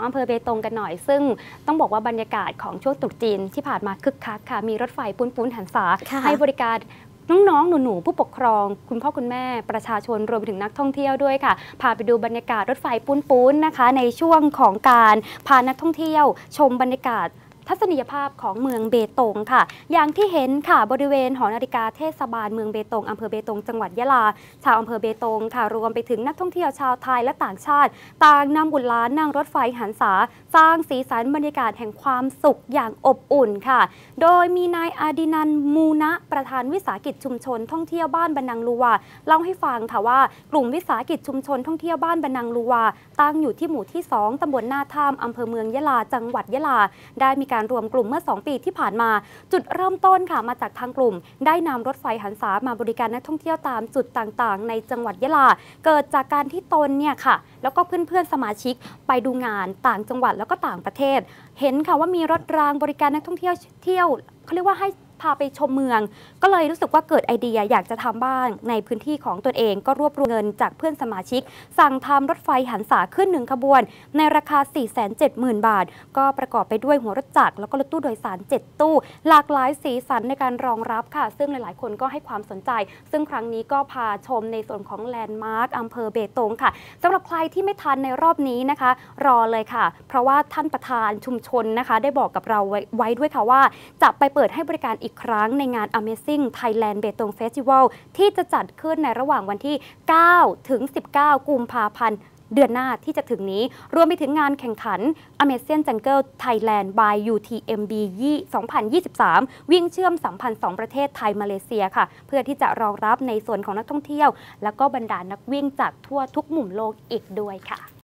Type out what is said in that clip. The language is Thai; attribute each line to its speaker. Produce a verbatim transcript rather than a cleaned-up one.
Speaker 1: อำเภอเบตงกันหน่อยซึ่งต้องบอกว่าบรรยากาศของช่วงตรุษจีนที่ผ่านมาคึกคักค่ะมีรถไฟปุ้นปุ้นหันษาให้บริการน้องๆหนูๆผู้ปกครองคุณพ่อคุณแม่ประชาชนรวมไปถึงนักท่องเที่ยวด้วยค่ะพาไปดูบรรยากาศรถไฟปุ้นปุ้นนะคะในช่วงของการพานักท่องเที่ยวชมบรรยากาศทัศนียภาพของเมืองเบตงค่ะอย่างที่เห็นค่ะบริเวณหอนาฬิกาเทศบาลเมืองเบตงอำเภอเบตงจังหวัดยะลาชาวอำเภอเบตงค่ะรวมไปถึงนักท่องเที่ยวชาวไทยและต่างชาติต่างนำบุตรหลานนั่งรถไฟหันษาสร้างสีสันบรรยากาศแห่งความสุขอย่างอบอุ่นค่ะโดยมีนายอาดินันมูนะประธานวิสาหกิจชุมชนท่องเที่ยวบ้านบันนังลูวาเล่าให้ฟังค่ะว่ากลุ่มวิสาหกิจชุมชนท่องเที่ยวบ้านบันนังลูวาตั้งอยู่ที่หมู่ที่สองตำบลหน้าถ้ำอำเภอเมืองยะลาจังหวัดยะลาได้มีการรวมกลุ่มเมื่อสองปีที่ผ่านมาจุดเริ่มต้นค่ะมาจากทางกลุ่มได้นำรถไฟหันษามาบริการนักท่องเที่ยวตามจุดต่างๆในจังหวัดยะลาเกิดจากการที่ตนเนี่ยค่ะแล้วก็เพื่อนๆสมาชิกไปดูงานต่างจังหวัดแล้วก็ต่างประเทศเห็นค่ะว่ามีรถรางบริการนักท่องเที่ยวเที่ยวเขาเรียกว่าให้พาไปชมเมืองก็เลยรู้สึกว่าเกิดไอเดียอยากจะทำบ้างในพื้นที่ของตนเองก็รวบรวมเงินจากเพื่อนสมาชิกสั่งทำรถไฟหันษาขึ้นหนึ่งขบวนในราคา สี่แสนเจ็ดหมื่น บาทก็ประกอบไปด้วยหัวรถจักรแล้วก็รถตู้โดยสารเจ็ดตู้หลากหลายสีสันในการรองรับค่ะซึ่งหลายๆคนก็ให้ความสนใจซึ่งครั้งนี้ก็พาชมในส่วนของแลนด์มาร์คอำเภอเบตงค่ะสำหรับใครที่ไม่ทันในรอบนี้นะคะรอเลยค่ะเพราะว่าท่านประธานชุมชนนะคะได้บอกกับเราไว้ไว้ด้วยค่ะว่าจะไปเปิดให้บริการอีกครั้งในงาน Amazing Thailand เบตง Festival ที่จะจัดขึ้นในระหว่างวันที่ เก้า ถึง สิบเก้า กุมภาพันธ์เดือนหน้าที่จะถึงนี้รวมไปถึงงานแข่งขัน Amazing Jungle Thailand by ยู ที เอ็ม บี สองพันยี่สิบสาม วิ่งเชื่อมสัมพันธ์สองประเทศไทยมาเลเซียค่ะเพื่อที่จะรองรับในส่วนของนักท่องเที่ยวและก็บรรดานักวิ่งจากทั่วทุกมุมโลกอีกด้วยค่ะ